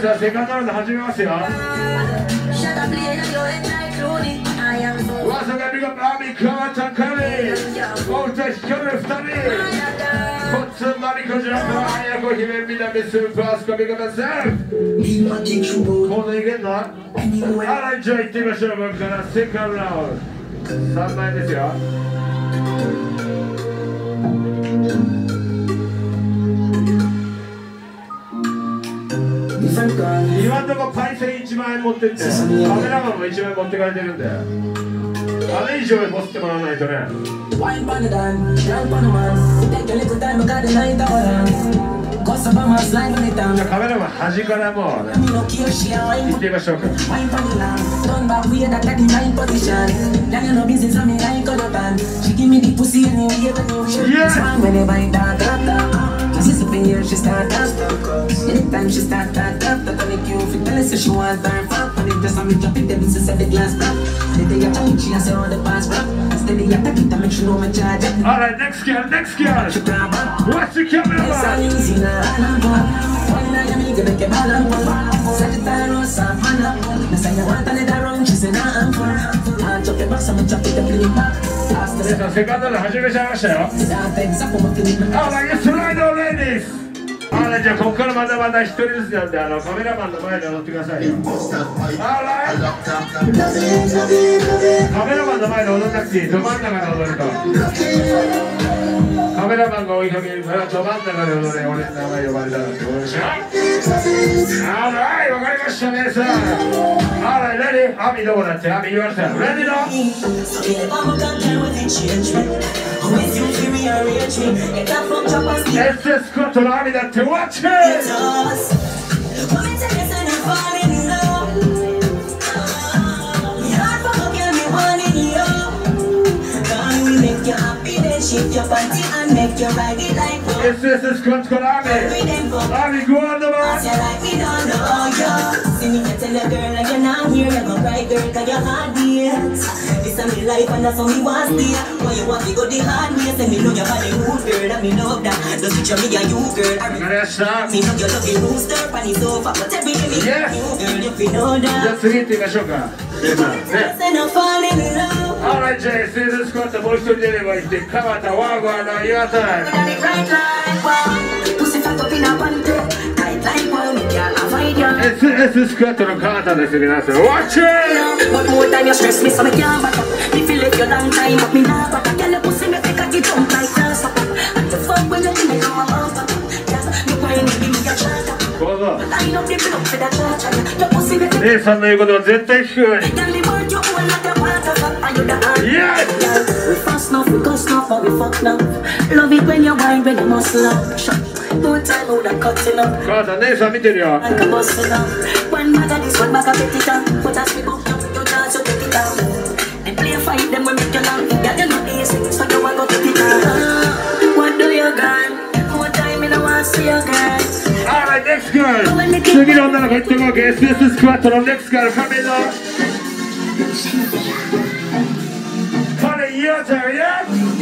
さんセカンドラウンド始めますよ。噂がビがアミ川田カレー大田光る2人コッツンマリコジャパン綾子姫南スーパースコビがません。コードいけんの？あらじゃあ行ってみましょう。僕からセカンドラウンド3枚ですよ。今んとこパイセン1万円持ってってカメラマンも1万円持ってかれてるんであれ以上にボスってもらわないとね。じゃあカメラマン端からもうね行ってみましょうか。She's up in here, she start up. Anytime she start that up, the tonic you fit tell us she want turn up. And it just on me drop it, devil says the glass drop. The day I talk, she has all the pass drop. Steady attack it, I make sure no me charge it. Alright, next girl, next girl. What's the camera man? It's easy now, I'm gone. One night I'm gonna make a ball and ball. Sagittarius, Savannah. The say I want another round, she say nah, I'm fine. I'll drop the box, I'm drop it, the play back. セカンドで始めちゃいましたよ。スライドレディース。じゃあここからまだまだ一人ずつなんでカメラマンの前で踊ってくださいよ。カメラマンの前で踊んなくていい。ど真ん中で踊るとカメラマンが追いかけるからど真ん中で踊れ。俺の名前呼ばれたらってことでしょ。わかりましたね。さあレディー。アミどこだって。アミ言われたよ。レディーのSS スコットのアミだって。Watch it! SS スコットのアミ。アミ、go on the man. See me tell a girl like you're not here, you're gonna cry girl cause you're hard beats. This is my life and that's how me want stay. Why you want to go the hard way? Say me know your body good girl and me love that. Don't picture me and you girl. Me know you love the rooster and it's over. But every day me you girl if you know that. じゃあ次行ってみましょうか。Alright Jay, SS スコットもう一人出ればいいって川田ワーゴアの岩田。SS スクワットの川田です。皆さん Watch it! But more time you stress me so me can't back up. If you let your long time up me now back up. Girl you pussy me take a get jump like grass up. And the fuck when you think me come out back up. Just you whine give me a shot up. Line up the block for that torture. Your pussy me take a 姉さんの言うことは絶対聞く。Girl the word you hold like a water fuck. Are you the hard? Yes! We fast enough, we cuss enough, but we fuck now. Love it when you whine, when you muscle up. No time out and cutting up. 母さん姉さん見てるよ。Like a bustle up. One bag of this, one bag of it up. But as we go up, you dance, you take it down. They play a fight, them we make you long. Yeah, you know easy, so you want to take it down. What do you got? What time in the want see you guys? Alright, next girl. 次の女の子行ってこうか。SS スクワットの next girl coming up. Honey, your turn, yeah?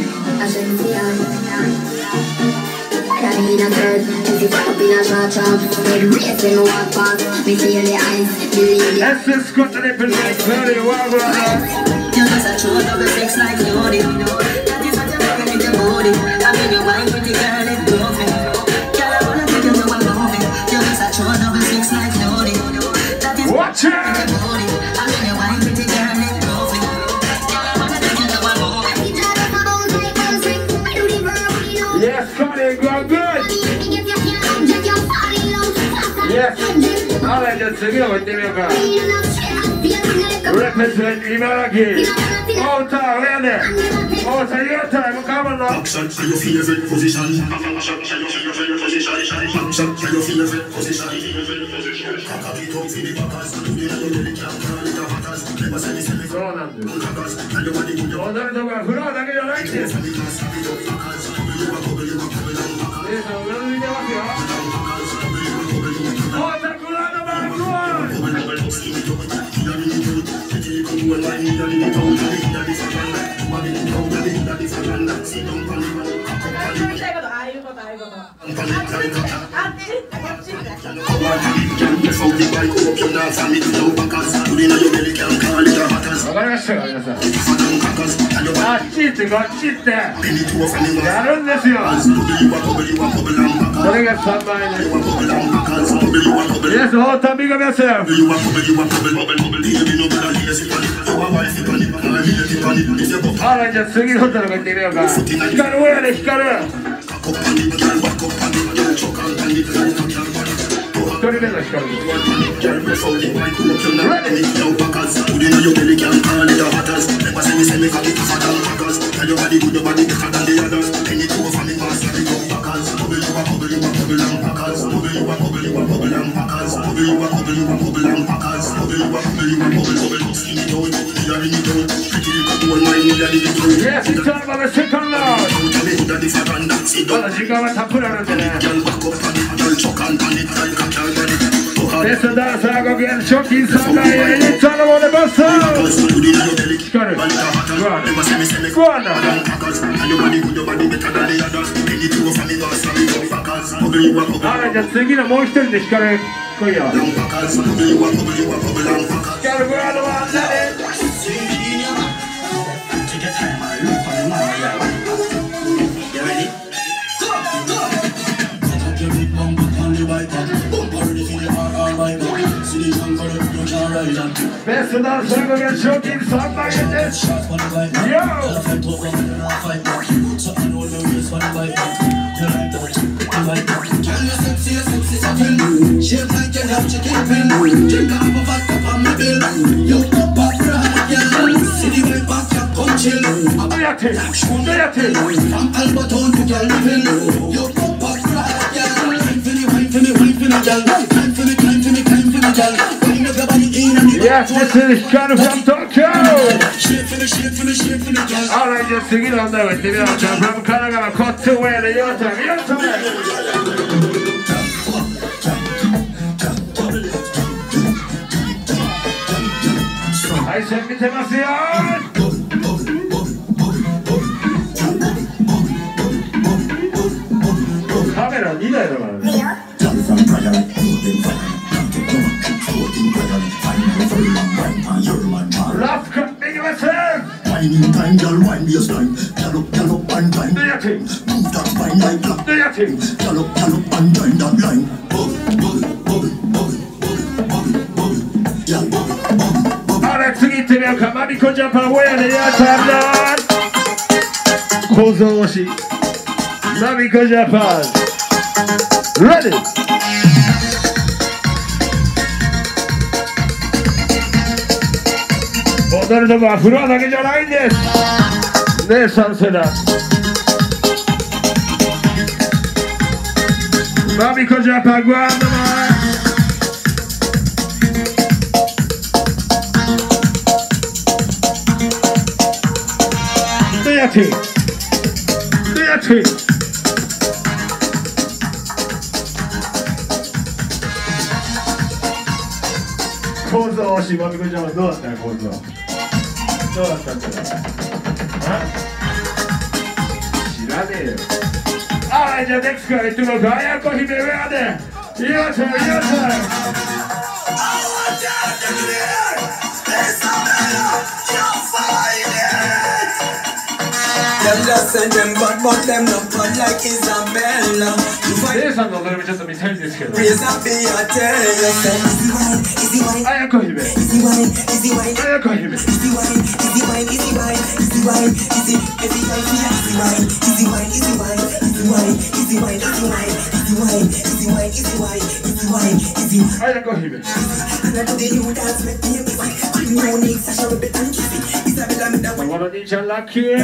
I need a girl, if you fuck up in a short trap. Make race when you walk past. Me see the eyes, believe it. SS スコットでプレゼントvery well, brother. You just a true double sex like you own it. That is what you're making with your body. I mean your wine pretty girl, it's groovy. Girl, I wanna take you to a movie. You just a true double sex like you own it. That is what you're making with your body. I mean your wine pretty girl, it's groovy. Girl, I wanna take you to a movie. Yes, Connie, go good. Yes. Alright, じゃあ次の方行ってみようか。Represent 茨城。太田、上で。太田、岩田、向かうの。Action for your favorite position. Action for your favorite position. Action for your favorite position. Action. そうなんです。踊るとこはフロアだけじゃないんです。姉さん、うなずいてますよ。太田、クラウドバックワン。言いたいこと、ああいうこと。 わかりましたか皆さん。あっち行ってこっち行ってやるんですよ。これが3倍です。皆さん大田ビが皆さん。あらじゃあ次のホテルが行ってみようか。光る親で光る。1人目の光る。Yes, it's time for the second round. まだ時間はたっぷりあるんでね。ベストダンサー5件賞金3万円に頼もうでバスター光るグワンダあらじゃあ次のもう一人で光る来いよ光るグワンダは誰ベストダンサー5件賞金3万円ですよYes, this is Hikaru from Tokyo! Alright, じゃあ次の問題を言ってみよう。じゃあ、from 神奈川、コットウェイで4点、4点配線見てますよカメラ2台だからね。ラフカットいきません。Whining time, girl, wine baseline. Gallop, gallop and climb. Do your thing. Move that spine like black. Do your thing. Gallop, gallop and join that line. Bubble, bubble, bubble, bubble, bubble, bubble, yeah, bubble, bubble, bubble. あれ次行ってみようか。マミコジャパンウェアでやったんだ。構造押し。マミコジャパン。Ready?踊るのはフロアだけじゃないんですねえ3世代マミコジャパングワンドマンどうやってどうやって構造をしマミコジャパンどうだったよ構造どうだったんだよ知らねえよあらじゃあネクストから言ってもらうかやこ姫ウェアでよっしゃよっしゃレイさんの踊りもちょっと見たいんですけどあやこ姫あやこ姫あやこ姫この兄ちゃんラッキー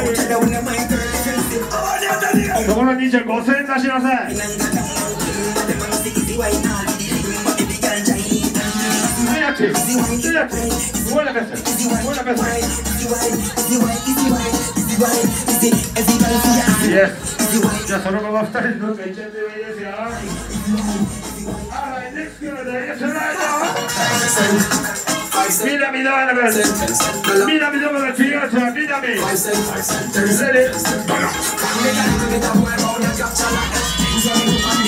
この兄ちゃん5000円出しなさいじゃあそのまま2人でどっか行っちゃってもいいですよ南のアナベル南どこだ次はさ南レディ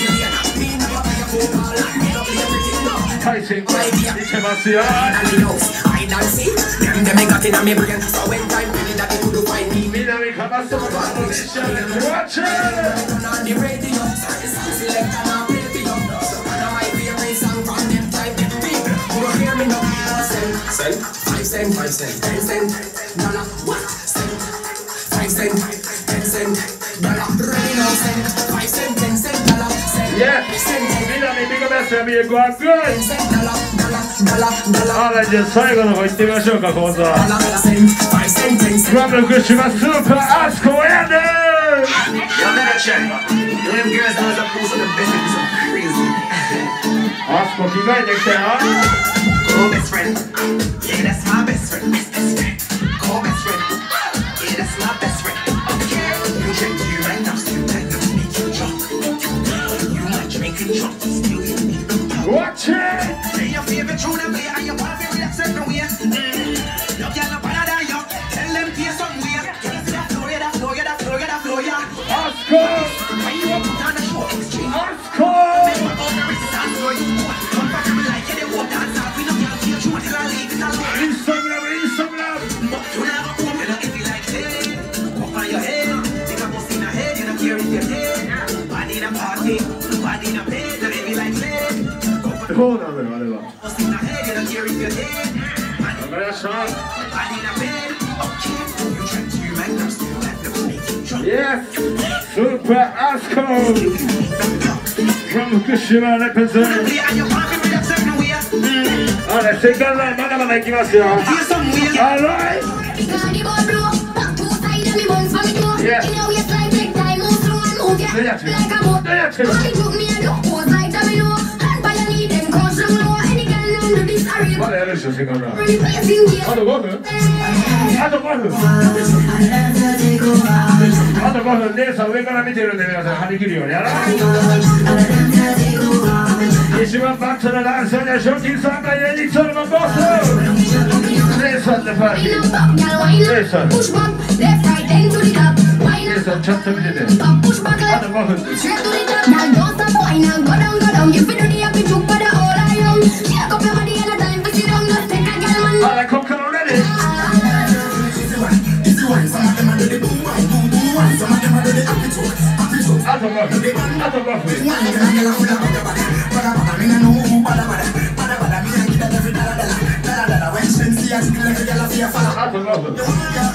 dancing. Dice Marcia. I dancing. Them got in my brain. So when time really that they could find me. Mira mi jamás se watch it. On the radio. Select and I play for you. One of my favorite songs from them time. You hear me now? Cent, 5 cent, 5 cent, 10 cent, dollar, what? Cent, 5 cent, 10 cent, dollar, ready now, cent, 5 cent, 10 cent, dollar, cent, yeah. cent, Mira mi pico de amigo Guaguay. 10 cent, dollar. じゃあ最後の方行ってみましょうか、今度は。 5 cent, 10 cent. ラブの福島スーパーアスコやでー。 Yo, never check. Them girls know the most of the best and so crazy. アスコ着替えてきたよ。 Go best friend. Yeah, that's my best friend. Best friend. Go best friend. Yeah, that's my best friend. Okay. You drink to you right now. Still like to make you drunk. You might drink and drunk. Still you need the pop. Watch it. Play your favorite tune and play and you want to relax everywhere. You can't bother that you. Tell them play somewhere. That flow, yeah, that flow, yeah, that flow, yeah, that flow, yeah. Asko. When you put on the show, extreme. Asko. Remember all the resistance for you. Come back to me like you, they won't dance out. We don't care if you shoot it or leave it alone. Bring some love, bring some love. But you never own it if you like it. Up on your head, take a bus in the head, you don't care if you're dead. Body in a party, body in a bed, you live like lead. どうなのよ、あれは。 Bus in the head, you don't care if you're dead. わかりました。 Body in a bed, okay. You try to remind them, still let them make you drunk. Yes, Super Asko from 福島 represent. Play and you want to relax everywhere. あれ、セカンドラインまだまだ行きますよ。 Hear somewhere. Alright. Yeah.まだやるでしょ、セカンドライン。あと5分？あと5分。あと5分、姉さん上から見てるんで皆さん張り切るようにやろう。一番バットなダンサーには賞金3万円にそのままボス。姉さんのパーティー。姉さん。姉さんちゃんと見てて。あと5分です。あら、ここからレディー。あと5分。あと5分。あと5分。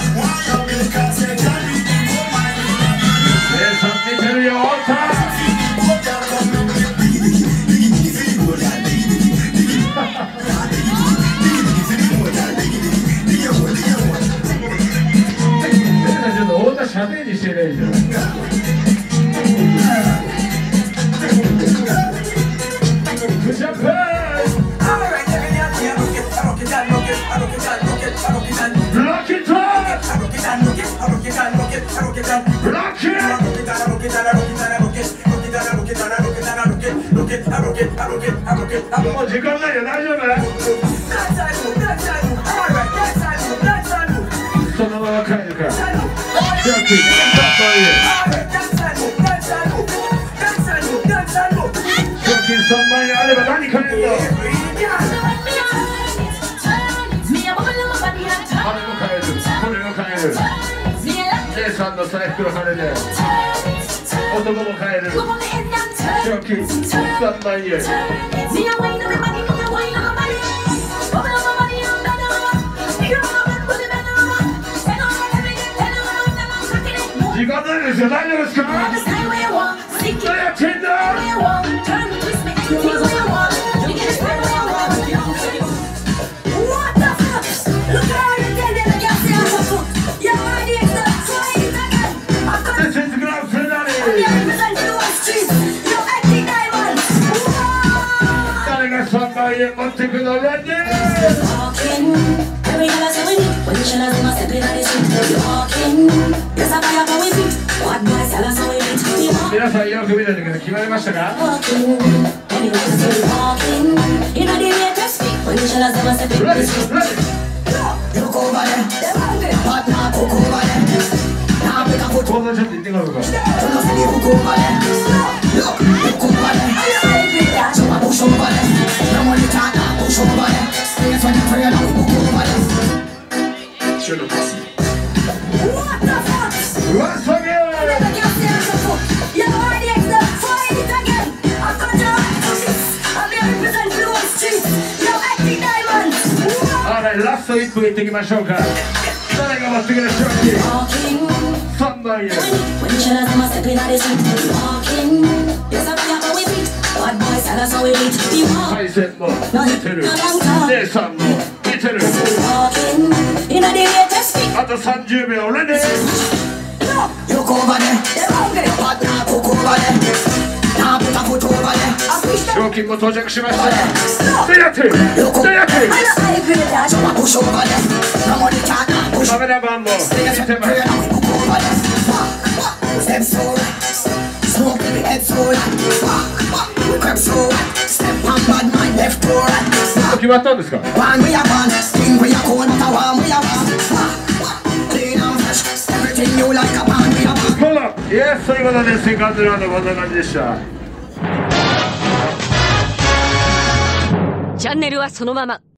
姉さん見てるよ、太田。ちょっと太田しゃべりしてないじゃん。ジャパン。もう時間ないよ、大丈夫？そのまま帰るから。ジャッキー、賞金3万円あれば何買えるの？あれも買える、これも買える。姉さんの財布の金で男も買える。賞金3万円。時間ないですよ、大丈夫ですか？何やってんだ？誰が3万円持ってくのレディー？皆さんよく見てるけど決まりましたか？講座ちょっと行ってみようか。 Once again. Alright, ラスト1分いっていきましょうか。誰が持ってくるでしょうか。3番へ。配線も見てる。姉さんも見てる。あと30秒俺ね。賞金も到着しました。カメラマンも見てます。決まったんですか。ほら、イエスということでセカンドラウンドこんな感じでした。 チャンネルはそのまま。